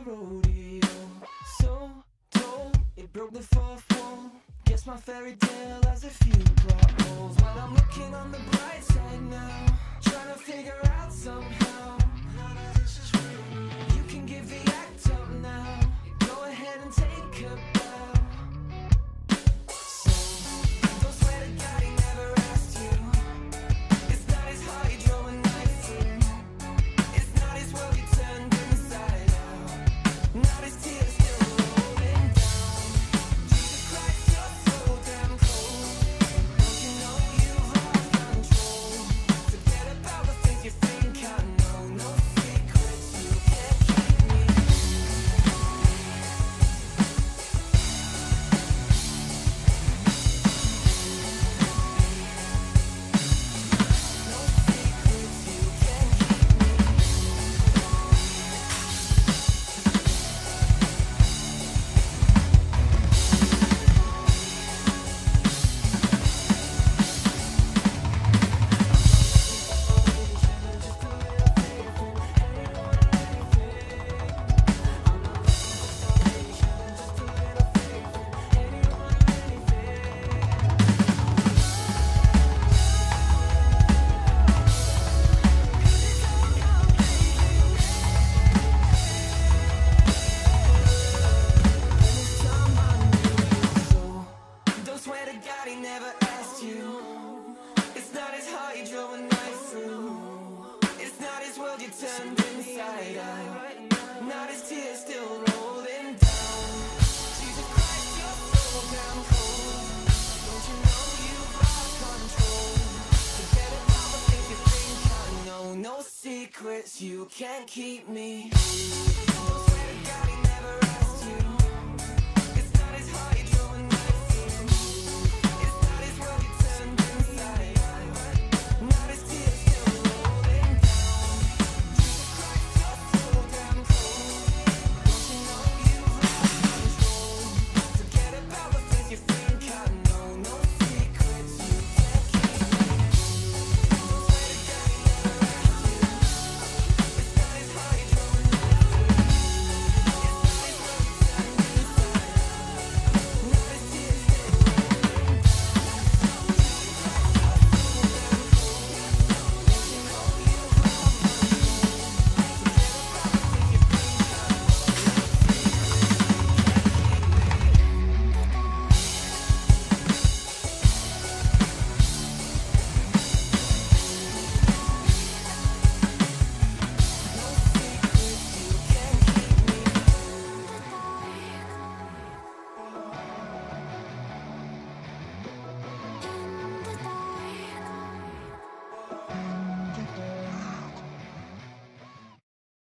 rodeo. So told, it broke the fourth wall. Guess my fairy tale has a few plot holes. But I'm looking on the bright side now, trying to figure out somehow. None of this is real. You can give the act up now. Go ahead and take a bow. So don't swear to God he never asked you. It's not his heart he drove a knife through. It's not his world he turned inside out. Not his tears still rolling down. Jesus Christ, you're so damn cold. Don't you know you've lost control? Forget about the things you think I know. No secrets, you can't keep me. No secrets, you can't keep me. Don't swear to God he never asked you. It's not his heart he drove a knife through. It's not his world you turned inside out. Not his tears still rolling down. Jesus Christ, you're so damn cold. Don't you know you've lost control? Forget about the things you think I know. No secrets, you can't keep me.